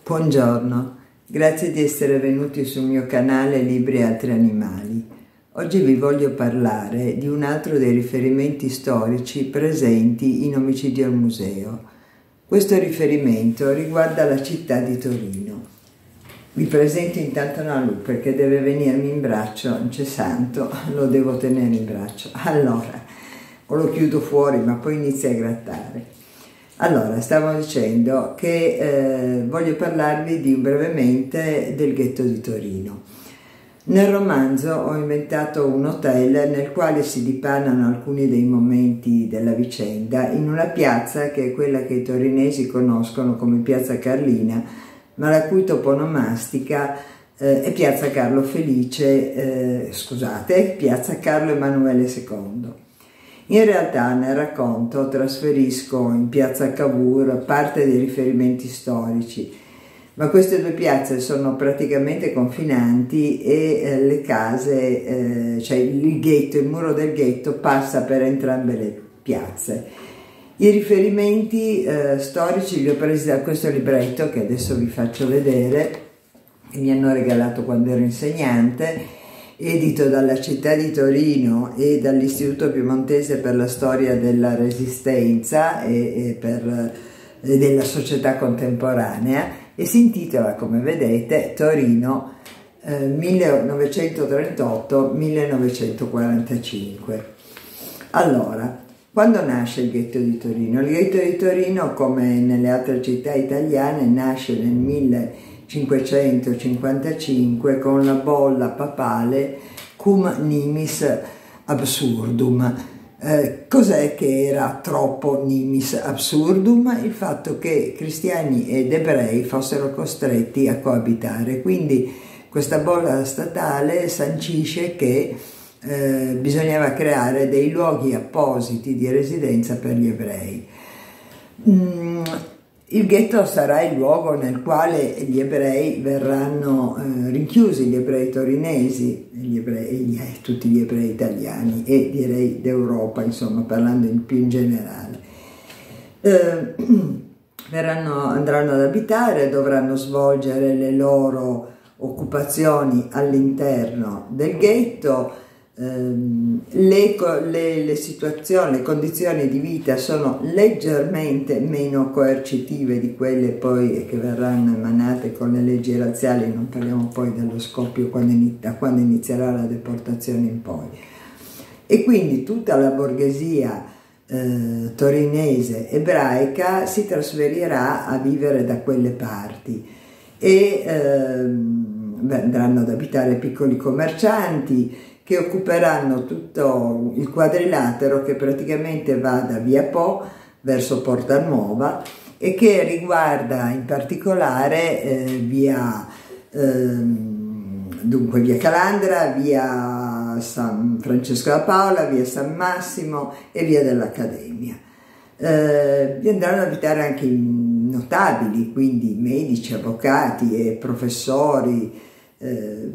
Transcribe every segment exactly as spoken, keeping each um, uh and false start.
Buongiorno, grazie di essere venuti sul mio canale Libri e altri animali. Oggi vi voglio parlare di un altro dei riferimenti storici presenti in Omicidio al Museo. Questo riferimento riguarda la città di Torino. Vi presento intanto Nalupe che deve venirmi in braccio, non c'è santo, lo devo tenere in braccio. Allora, o lo chiudo fuori ma poi inizia a grattare. Allora, stavo dicendo che eh, voglio parlarvi di, brevemente del ghetto di Torino. Nel romanzo ho inventato un hotel nel quale si dipanano alcuni dei momenti della vicenda in una piazza che è quella che i torinesi conoscono come Piazza Carlina, ma la cui toponomastica eh, è Piazza Carlo Felice, eh, scusate, Piazza Carlo Emanuele secondo. In realtà nel racconto trasferisco in piazza Cavour parte dei riferimenti storici, ma queste due piazze sono praticamente confinanti e eh, le case, eh, cioè il ghetto, il muro del ghetto passa per entrambe le piazze. I riferimenti eh, storici li ho presi da questo libretto che adesso vi faccio vedere, che mi hanno regalato quando ero insegnante, edito dalla città di Torino e dall'Istituto Piemontese per la Storia della Resistenza e, e, per, e della società contemporanea, e si intitola, come vedete, Torino eh, millenovecentotrentotto millenovecentoquarantacinque. Allora, quando nasce il ghetto di Torino? Il ghetto di Torino, come nelle altre città italiane, nasce nel millecinquecentocinquantacinque con la bolla papale Cum Nimis Absurdum. Eh, cos'è che era troppo Nimis Absurdum? Il fatto che cristiani ed ebrei fossero costretti a coabitare. Quindi questa bolla statale sancisce che eh, bisognava creare dei luoghi appositi di residenza per gli ebrei. Mm, Il ghetto sarà il luogo nel quale gli ebrei verranno eh, rinchiusi, gli ebrei torinesi, gli ebrei, eh, tutti gli ebrei italiani e direi d'Europa, insomma, parlando in più in generale. Eh, verranno, andranno ad abitare, dovranno svolgere le loro occupazioni all'interno del ghetto. Le, le, le situazioni, le condizioni di vita sono leggermente meno coercitive di quelle poi che verranno emanate con le leggi razziali, non parliamo poi dello scoppio quando, da quando inizierà la deportazione in poi. E quindi tutta la borghesia eh, torinese ebraica si trasferirà a vivere da quelle parti e eh, andranno ad abitare piccoli commercianti che occuperanno tutto il quadrilatero che praticamente va da via Po verso Porta Nuova e che riguarda in particolare eh, via, eh, dunque via Calandra, via San Francesco da Paola, via San Massimo e via dell'Accademia. Eh, vi andranno ad abitare anche i notabili, quindi medici, avvocati e professori, eh,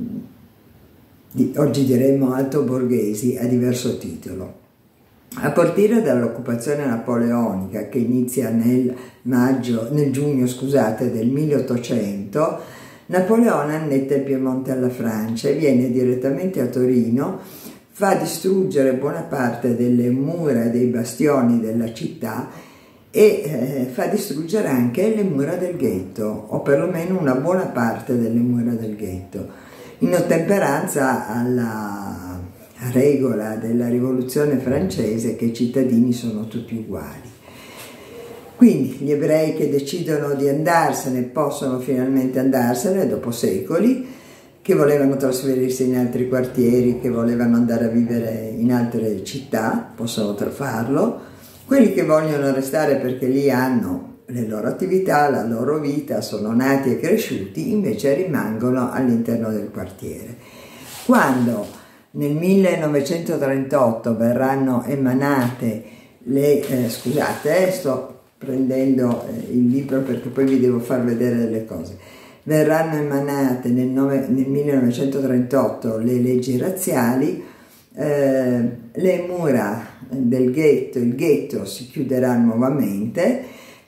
oggi diremmo alto borghesi a diverso titolo. A partire dall'occupazione napoleonica che inizia nel, maggio, nel giugno scusate, del milleottocento, Napoleone annetta il Piemonte alla Francia e viene direttamente a Torino, fa distruggere buona parte delle mura e dei bastioni della città e eh, fa distruggere anche le mura del ghetto, o perlomeno una buona parte delle mura del ghetto, in ottemperanza alla regola della rivoluzione francese che i cittadini sono tutti uguali. Quindi gli ebrei che decidono di andarsene possono finalmente andarsene dopo secoli, che volevano trasferirsi in altri quartieri, che volevano andare a vivere in altre città, possono farlo. Quelli che vogliono restare perché lì hanno le loro attività, la loro vita, sono nati e cresciuti, invece rimangono all'interno del quartiere. Quando nel millenovecentotrentotto verranno emanate le, eh, scusate, eh, sto prendendo eh, il libro perché poi vi devo far vedere delle cose, verranno emanate nel, nove, nel millenovecentotrentotto le leggi razziali, eh, le mura del ghetto, il ghetto si chiuderà nuovamente,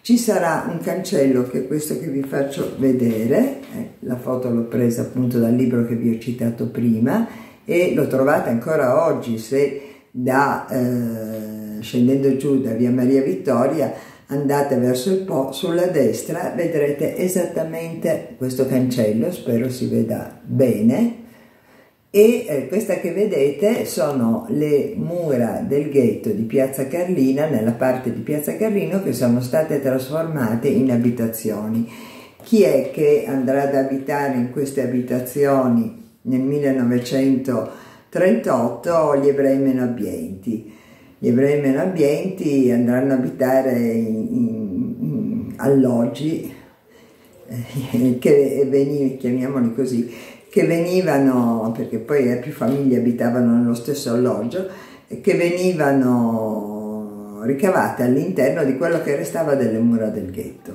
Ci sarà un cancello, che è questo che vi faccio vedere, eh, la foto l'ho presa appunto dal libro che vi ho citato prima e lo trovate ancora oggi se da eh, scendendo giù da via Maria Vittoria andate verso il Po, sulla destra vedrete esattamente questo cancello, spero si veda bene, e eh, questa che vedete sono le mura del ghetto di Piazza Carlina, nella parte di Piazza Carlino, che sono state trasformate in abitazioni. Chi è che andrà ad abitare in queste abitazioni nel millenovecentotrentotto? Gli ebrei meno abbienti. Gli ebrei meno abbienti andranno ad abitare in, in, in alloggi eh, che venivano, chiamiamoli così, che venivano, perché poi più famiglie abitavano nello stesso alloggio, che venivano ricavate all'interno di quello che restava delle mura del ghetto.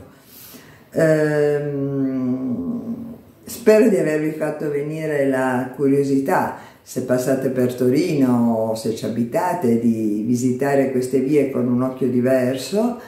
Ehm, spero di avervi fatto venire la curiosità, se passate per Torino o se ci abitate, di visitare queste vie con un occhio diverso.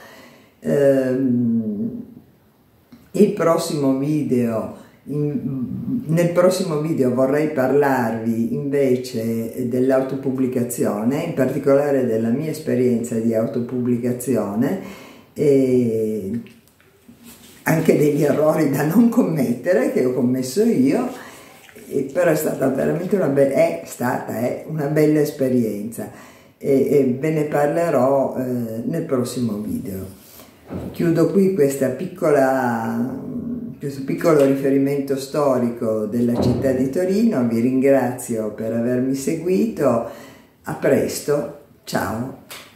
Ehm, il prossimo video In, nel prossimo video vorrei parlarvi invece dell'autopubblicazione, in particolare della mia esperienza di autopubblicazione e anche degli errori da non commettere che ho commesso io, e però è stata veramente una bella, è stata è una bella esperienza e, e ve ne parlerò eh, nel prossimo video. Chiudo qui questa piccola questo piccolo riferimento storico della città di Torino, vi ringrazio per avermi seguito, a presto, ciao!